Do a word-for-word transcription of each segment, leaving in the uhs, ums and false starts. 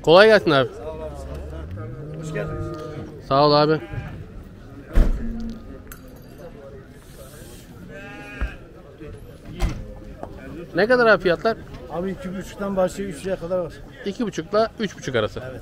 Kolay gelsin abi. Sağ ol abi. Hoş geldiniz. Sağ ol abi. Ne kadar abi fiyatlar? Abi iki buçuktan başlıyor üç liraya kadar var. iki buçukla üç buçuk arası. Evet.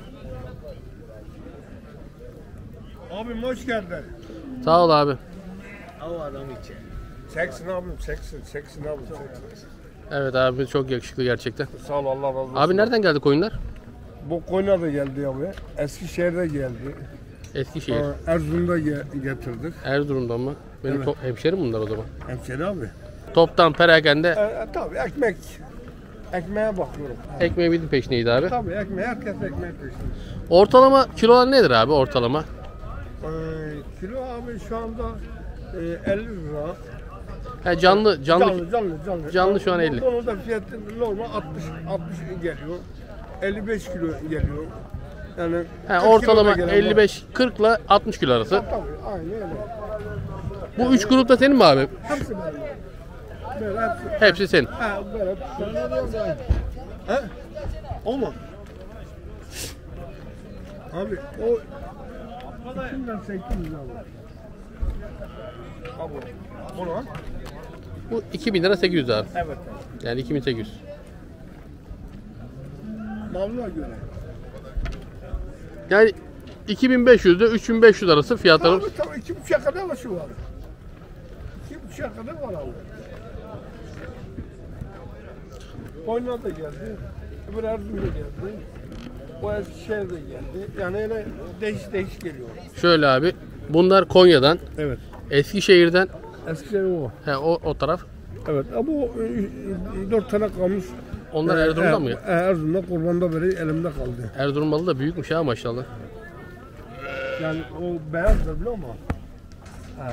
Abim hoş geldin. Sağ ol abi. O adam için. Seksin abim, seksin, seksin abim, seksin. Evet abi çok yakışıklı gerçekten. Sağ ol, Allah razı olsun. Abi nereden geldi koyunlar? Bu Konya'da geldi abi. Eskişehir'de geldi. Eskişehir. Aa, Erzurum'da ge- getirdik. Erzurum'dan mı? Benim Evet. to- hemşerim bunlar o zaman. Hemşeri abi. Toptan perakende E, e, tabii ekmek. Ekmeğe bakıyorum. ekmeği bildiğin peşindeydi abi. Tabii ekmeğe, herkes ekmek peşinde. Ortalama kilolar nedir abi ortalama? Ee, kilo abi şu anda e, elli lira. He, canlı canlı. Canlı, canlı, canlı. Canlı şu an elli. Onun da fiyatı normal altmış, altmış geliyor. elli beş kilo geliyor. Yani He, kırk ortalama kiloda gelen var. elli beş kırk ile altmış kilo arası. Tabii, aynen öyle. Bu üç grupta senin mi abi? Hepsi benim. Böyle hepsi. Hepsi senin. Ha, böyle. He? O mu? Abi o ikisinden sekiz yüz abi. Abi bunu al. Bu iki bin lira sekiz yüz abi. Evet. Yani iki bin sekiz yüz. Malına göre. Yani iki bin beş yüz ile üç bin beş yüz arası fiyatları. Tabii tabii iki buçuğa kadar var şu var. İki buçuğa kadar var abi. Konya da geldi. Öbür Erzurum'da geldi. O Eskişehir'de geldi. Yani öyle değiş değiş geliyor. Şöyle abi. Bunlar Konya'dan, Evet. Eskişehir'den, Eskişehir o. he, o, o taraf. Evet. Ama bu e, e, dört tane kalmış. Onlar Ee, Erzurum'dan e, mı? e, Erzurum'da kurbanda beri elimde kaldı. Erzurum malı da büyükmüş ha maşallah. Yani o beyazdır biliyor musun? Ha.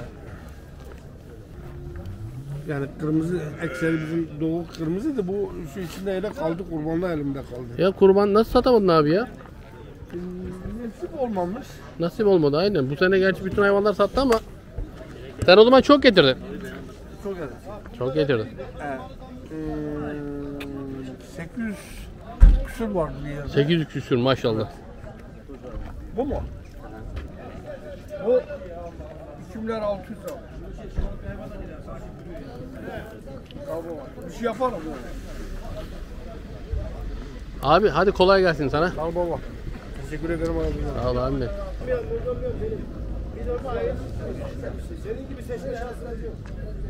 Yani kırmızı ekseri bizim doğu kırmızıydı. Bu şu içinde öyle kaldı, kurbanda elimde kaldı. Ya kurban nasıl satamadın abi ya? Ee, Nasip olmamış. Nasip olmadı aynen. Bu sene gerçi bütün hayvanlar sattı ama sen o zaman çok getirdin. Çok evet. Çok getirdin. Ee, sekiz yüz küsur var bir yerde. sekiz yüz küsür maşallah. Bu mu? Bu iki milyar altı yüz lira. Abi, bir şey yaparım bu. Abi hadi kolay gelsin sana. Sağ ol baba. Teşekkür ederim abi. Sağ ol abi. Senin gibi seçme şansınız yok.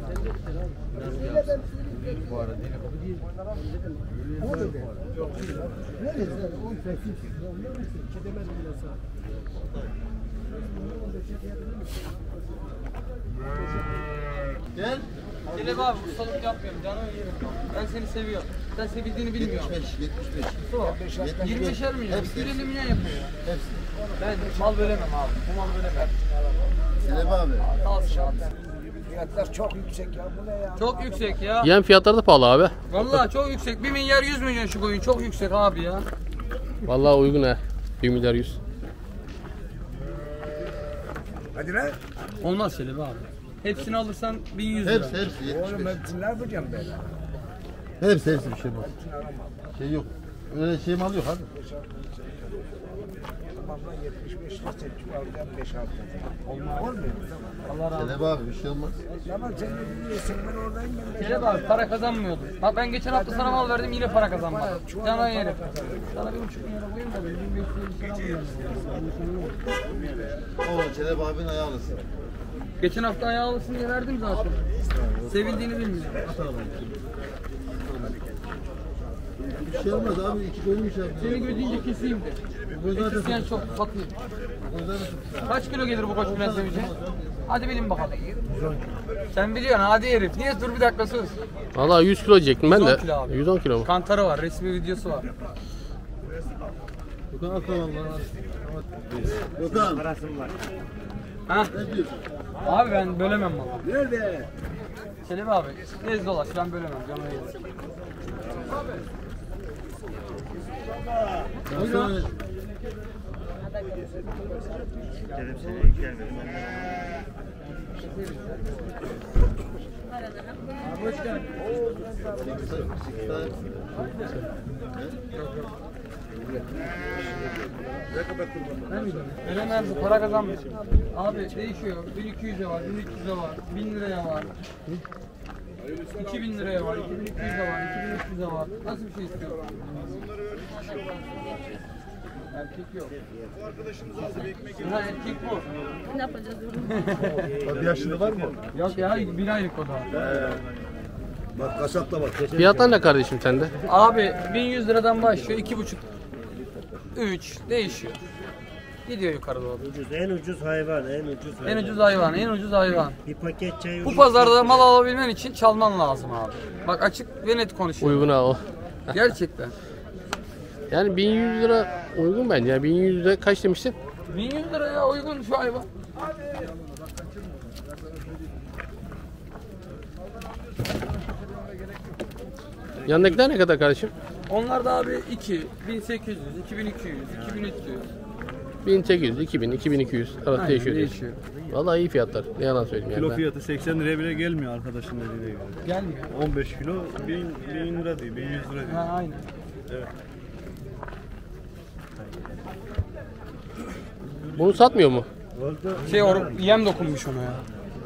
Gel. Celep abi ustalık yapmıyorum canım yerim. Ben seni seviyorum. Sen sevildiğini bilmiyorum. yetmiş beş, yetmiş beş. yirmişer milyon, Hepsi. yüz elli milyon yapıyor ya. Hepsi. Ben mal veremem abi. Bu mal veremem. Selep abi. Al şans. Fiyatlar çok yüksek ya. Bu ne ya? Çok yüksek ya. Yem fiyatları da pahalı abi. Vallahi çok yüksek. bir milyar yüz milyon şu koyun. Çok yüksek abi ya. Vallahi uygun ha. bir milyar yüz. Hadi lan. Olmaz Celep abi. Hepsini alırsan bin yüz lira. Hepsi hepsi yetmiş Oğlum beş. ben ne yapacağım ben? Hepsi hepsi bir şey var. Şey yok. Öyle şey mal yok abi. Babamdan yetmiş beş lira seçip alacağım beş altı. Olmaz. Olmuyor. Allah razı olsun. Selep abi bir şey olmaz. Tamam sen de biliyorsun ben oradayım ben. Celep abi para kazanmıyordum. Bak ben geçen hafta sana mal verdim yine para kazanmadım. Cana yerim. Sana bir buçuk milyar koyayım da bin beş yüz lira alıyorum. O Selep abinin ayağlısın. Geçen hafta ayağı alısın diye verdim zaten. Sevildiğini bilmiyorum. Bir şey olmaz abi. İki bölüm iş yaptı. Seni gödünce keseyim de. Bu zaten İsteyen çok satayım. bu zaten Kaç kilo gelir bu koç Bülent Sevinci? Hadi bilin bakalım. Sen biliyorsun hadi herif. Niye dur bir dakika sus. Vallahi yüz kilo diyecektim ben yüz de. on kilo abi. yüz on kilo mu? Kantarı var, resmi videosu var. Gökhan akıl Allah. Gökhan. Ha? Ne diyorsun? Abi ben bölemem valla. Nerede? Selim abi, gez dolaş ben bölemem. Canına yerim. Nasıl? Dedim seni gelmedim. Hoş geldin. Sekiz tane. Veremez, para kazanmıyor. Abi değişiyor. bin iki yüze var, bin üç yüze var, bin liraya var. iki bin liraya var, iki bin iki yüze var, iki bin üç yüze var. Nasıl bir şey istiyor? Erkek yok. Bu arkadaşımız hazır ekmek yiyor. Erkek bu. Ne yapacağız bunu? Bir yaşında var mı? Yok ya, bir aylık o da. Bak kasapta bak. Fiyatlar ne kardeşim sende? Abi bin yüz liradan başlıyor, iki buçuk, üç değişiyor. Gidiyor yukarı doğru. Ucuz, en ucuz hayvan, en ucuz hayvan. En ucuz hayvan, en ucuz hayvan. Bir paket çay Bu ucuz. pazarda mal alabilmen için çalman lazım abi. Bak açık ve net konuşuyorum. Uygun al. Gerçekten. Yani bin yüz lira uygun bence. Yani bin yüz lira kaç demiştin? bin yüz liraya uygun şu hayvan. Yanındakiler ne kadar kardeşim? Onlar da abi iki, bin sekiz yüz, iki bin iki yüz, iki bin üç yüz. bin sekiz yüz, iki bin, iki bin iki yüz arası Aynen, değişiyor. değişiyor. Vallahi iyi fiyatlar. Ne yalan söyleyeyim yani. Kilo Ben- fiyatı seksen liraya bile gelmiyor arkadaşın dediğine göre. Gelmiyor. on beş kilo bin, bin lira değil, bin yüz lira değil. Ha, aynen. Bunu satmıyor mu? Şey or yem dokunmuş ona ya.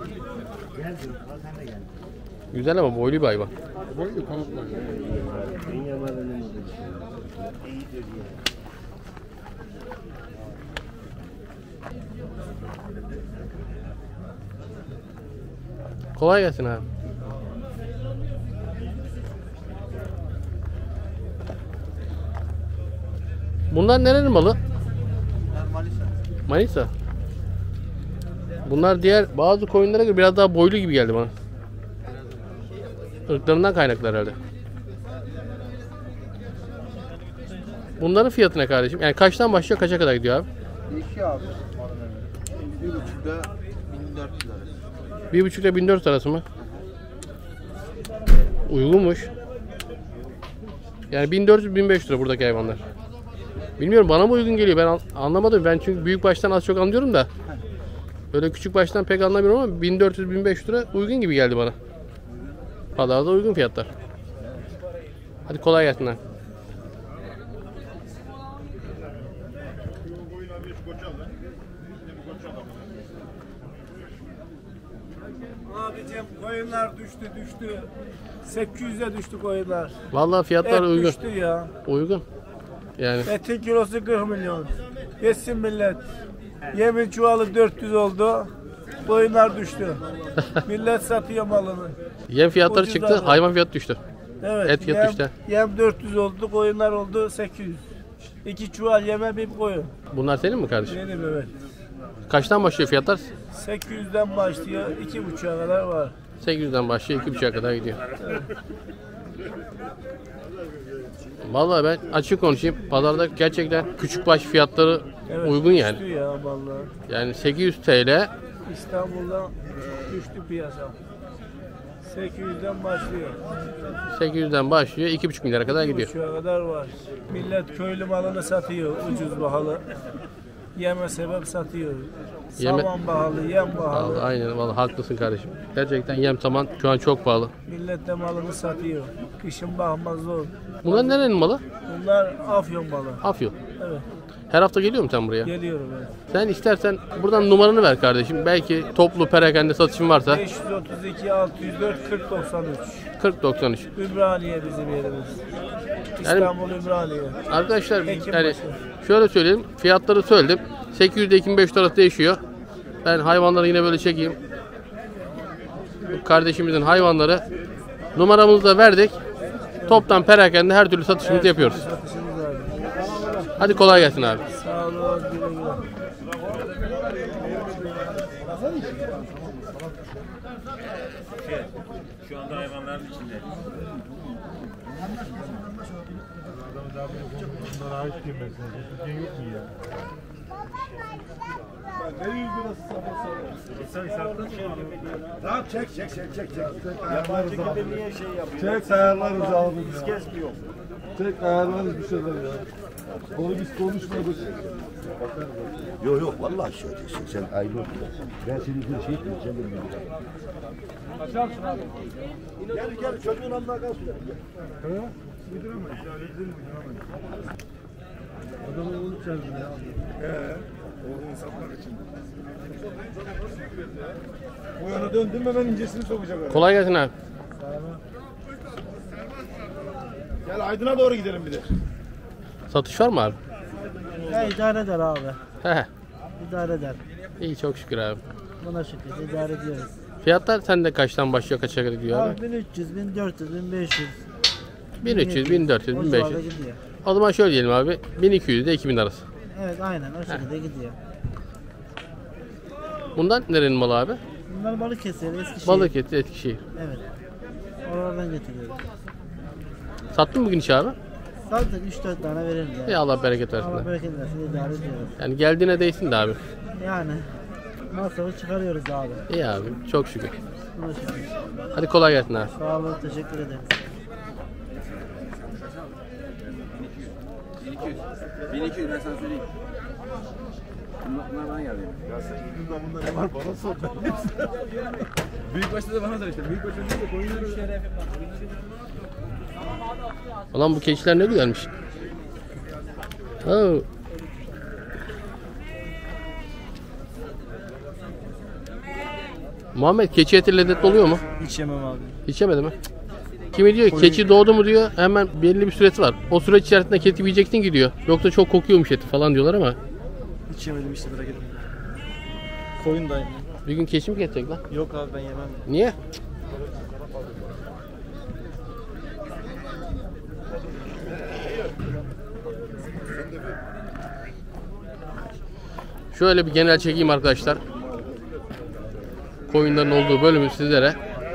Güzel ama boylu bir hayvan. Boylu kanatlar. Kolay gelsin abi. Bunlar nerenin malı? Manisa. Bunlar diğer bazı koyunlara göre biraz daha boylu gibi geldi bana. Irklarından kaynaklı herhalde. Bunların fiyatı ne kardeşim? Yani kaçtan başlıyor, kaça kadar gidiyor abi? Değişiyor abi. Bir buçukta bin dört yüz arası. Bir buçuk ile bin dört arası mı? Uygunmuş. Yani bin dört yüz bin beş yüz lira buradaki hayvanlar. Bilmiyorum, bana mı uygun geliyor, ben an- anlamadım. Ben çünkü büyük baştan az çok anlıyorum da. Böyle küçük baştan pek anlamıyorum ama bin dört yüz bin beş yüz lira uygun gibi geldi bana. Pazarda uygun fiyatlar. Hadi kolay gelsin lan. Abicim koyunlar düştü düştü. sekiz yüze düştü koyunlar. Vallahi fiyatlar Et uygun. düştü ya. Uygun. Yani Etin kilosu kırk milyon. Yesin millet. Yemin çuvalı dört yüz oldu. Koyunlar düştü. Millet satıyor malını. yem fiyatları Ucuz çıktı, abi. hayvan fiyatı düştü. Evet. Et fiyatı yem, düştü. Yem dört yüz oldu, koyunlar oldu sekiz yüz. İki çuval yeme bir koyun. Bunlar senin mi kardeşim? Benim evet. Kaçtan başlıyor fiyatlar? sekiz yüzden başlıyor, iki buçuğa kadar var. sekiz yüzden başlıyor, iki buçuğa kadar gidiyor. Vallahi ben açık konuşayım. Pazarda gerçekten küçük baş fiyatları Evet, uygun yani. düştü ya vallahi. Yani sekiz yüz TL, İstanbul'da düştü piyasa. sekiz yüzden başlıyor. sekiz yüzden başlıyor, iki buçuk milyara kadar Bir gidiyor. buçuğa kadar var. Millet köylü malını satıyor ucuz pahalı. Yeme sebep satıyor. Yeme- Saman pahalı, yem pahalı. Vallahi aynen, vallahi haklısın kardeşim. Gerçekten yem saman şu an çok pahalı. Millet de malını satıyor. Kışın bakmaz zor. Bunlar nerenin malı? Bunlar Afyon malı. Afyon. Evet. Her hafta geliyor mu sen buraya? Geliyorum evet. Sen istersen buradan numaranı ver kardeşim. Belki toplu perakende satışın varsa beş yüz otuz iki altı yüz dört kırk doksan üç. kırk doksan üç. Ümraniye bizim yerimiz. İstanbul Ümraniye. Arkadaşlar Ekim yani başı. şöyle söyleyeyim, fiyatları söyledim. sekiz yüz ile iki bin beş yüz arası değişiyor. Ben hayvanları yine böyle çekeyim. Bu kardeşimizin hayvanları, numaramızı da verdik. Toptan perakende her türlü satışımızı yapıyoruz. Satışımız var. Hadi kolay gelsin abi. Sağ olun. Güle güle. Şu anda hayvanların içinde. Tamam çek çek çek çek. çek. Yabancı gibi niye şey yapıyor? Çek ayarlarız abi ya. Kes mi yok? Çek ayarlarız bir şeyler ya. Onu biz konuşmadık. Yok yok vallahi söylüyorsun sen ayrı ol. Ben senin için şey etmiyorum sen benim. Gel gel çocuğun yanına kalsın. Adamı onu çağırdım ya. He. Oğlunu satmak için. Bu yana döndüm hemen incesini sokacak oraya. Kolay gelsin abi. Gel Aydın'a doğru gidelim bir de. Satış var mı abi? Ya idare eder abi. He. İdare eder. İyi çok şükür abi. Buna şükür idare ediyoruz. Fiyatlar sende kaçtan başlıyor, kaça kadar gidiyor abi? Abi bin üç yüz, bin dört yüz, bin beş yüz. bin üç yüz, bin dört yüz, O bin beş civarda yüz. gidiyor. O zaman şöyle diyelim abi. bin iki yüz ile iki bin arası. Evet aynen o şekilde gidiyor. Bundan nerenin malı abi? Bunlar Balıkesir, Eskişehir. Balıkesir, Eskişehir. Evet. Oralardan getiriyoruz. Sattın mı bugün hiç abi? Sattık üç dört tane verelim ya. Ya Allah bereket versin. Allah abi. bereket versin idare ediyoruz. Yani geldiğine değsin de abi. Yani masrafı çıkarıyoruz abi. İyi abi çok şükür. Buna şükür. Hadi kolay gelsin abi. Sağ olun teşekkür ederim. bin iki yüz ben sana söyleyeyim. Bunlar bana geldi. Ya senin burada bunda ne var bana sor. Büyük başta da bana sor işte. Büyük başta değil de koyunları şeref yapar. Ulan bu keçiler ne güzelmiş. Oo. Muhammed keçi eti lezzetli oluyor mu? Hiç yemem abi. Hiç yemedi mi? Kimi diyor keçi doğdu mu diyor hemen belli bir süresi var. O süreç içerisinde keçi yiyeceksin ki diyor. Yoksa çok kokuyormuş eti falan diyorlar ama. Hiç yemedim işte bırak edin. Koyun da Bir gün keçi mi kesecek lan? yok abi ben yemem. Niye? Şöyle bir genel çekeyim arkadaşlar. Koyunların olduğu bölümü sizlere.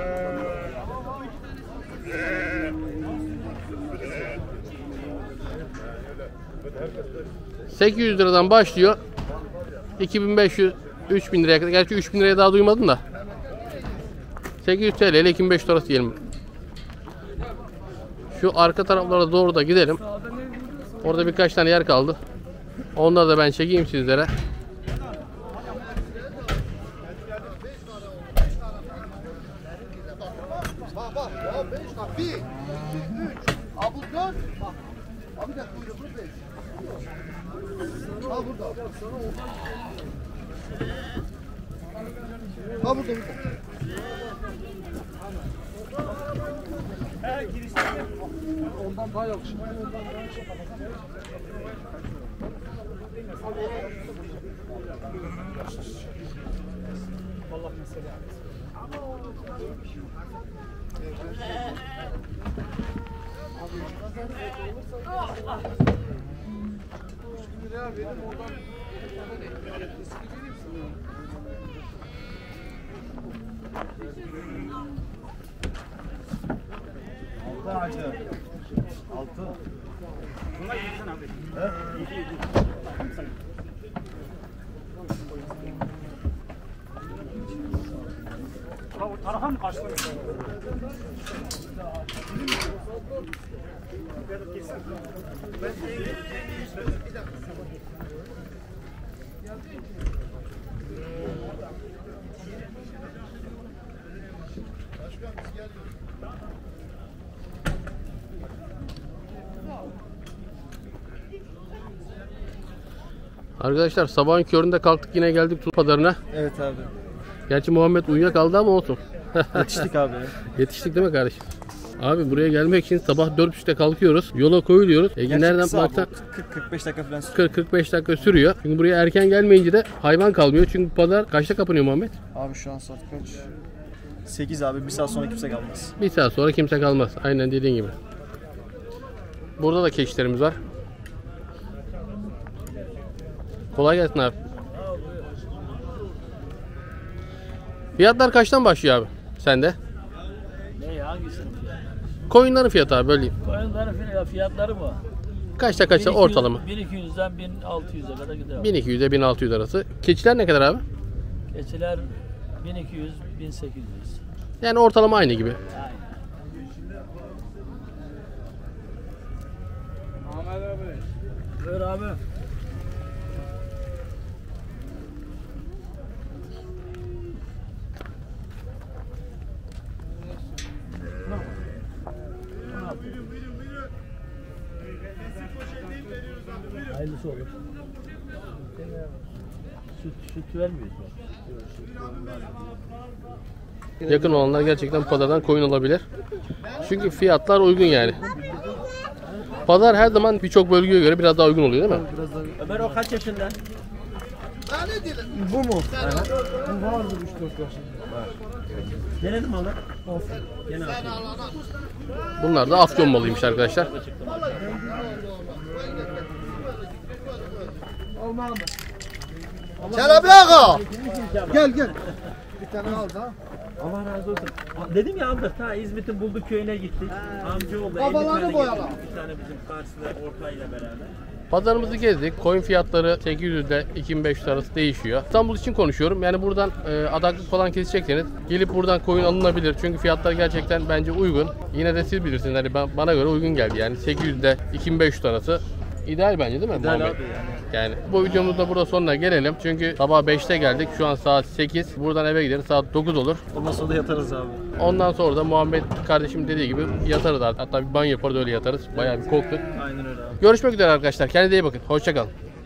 sekiz yüz liradan başlıyor. iki bin beş yüz üç bin liraya kadar. Gerçi üç bin liraya daha duymadım da. sekiz yüz TL ile iki bin beş yüz arası diyelim. Şu arka taraflara doğru da gidelim. Orada birkaç tane yer kaldı. Onları da ben çekeyim sizlere. Arkadaşlar sabahın köründe kalktık yine geldik Tuz Pazarı'na. Evet abi. Gerçi Muhammed uyuyakaldı ama olsun. Yetiştik abi. Yetiştik değil mi kardeşim? Abi buraya gelmek için sabah dört buçukta kalkıyoruz. Yola koyuluyoruz. E, nereden baksan kırk kırk beş dakika falan kırk kırk beş dakika sürüyor. Çünkü buraya erken gelmeyince de hayvan kalmıyor. Çünkü pazar kaçta kapanıyor Muhammed? Abi şu an saat kaç? sekiz abi. Bir saat sonra kimse kalmaz. Bir saat sonra kimse kalmaz. Aynen dediğin gibi. Burada da keçilerimiz var. Kolay gelsin abi. Fiyatlar kaçtan başlıyor abi? Sende? Ne hangisi? Koyunların fiyatı abi böyle diyeyim. Koyunların fiyatları, fiyatları mı? Kaçta kaçta ortalama? bin iki yüzden bin altı yüze kadar gider. bin iki yüze bin altı yüz arası. Keçiler ne kadar abi? Keçiler bin iki yüz bin sekiz yüz. Yani ortalama aynı gibi. Aynen. Ahmet abi. Buyur abi. Hayırlısı olur. Süt, süt vermiyoruz. Yakın olanlar gerçekten pazardan koyun alabilir. Çünkü fiyatlar uygun yani. Pazar her zaman birçok bölgeye göre biraz daha uygun oluyor değil mi? Ömer o kaç yaşında? Bu mu? Bu vardır üç dört yaşında. Nerenin malı? Of. Gene Afyon. Bunlar da Afyon malıymış arkadaşlar. Çelebi ağa. Gel gel. Bir tane al da. Allah razı olsun. Dedim ya aldık. Ta İzmit'in Bulduk köyüne gittik. Amcaoğlu Babalarını boyala. Bir tane bizim karşısında ortayla beraber. Pazarımızı gezdik. Koyun fiyatları sekiz yüz ile iki bin beş yüz arası değişiyor. İstanbul için konuşuyorum. Yani buradan e, adaklık falan kesecekseniz gelip buradan koyun alınabilir. Çünkü fiyatlar gerçekten bence uygun. Yine de siz bilirsiniz. Hani ben, bana göre uygun geldi. Yani sekiz yüz ile iki bin beş yüz arası ideal bence değil mi? İdeal Muhammed? abi yani. Yani bu videomuzda burada sonuna gelelim. Çünkü sabah beşte geldik. Şu an saat sekiz. Buradan eve gideriz. Saat dokuz olur. Ondan sonra da yatarız abi. Ondan sonra da Muhammed kardeşim dediği gibi yatarız. Hatta bir banyo yaparız öyle yatarız. Bayağı bir korktuk. Aynen öyle abi. Görüşmek üzere arkadaşlar. Kendinize iyi bakın. Hoşça kalın.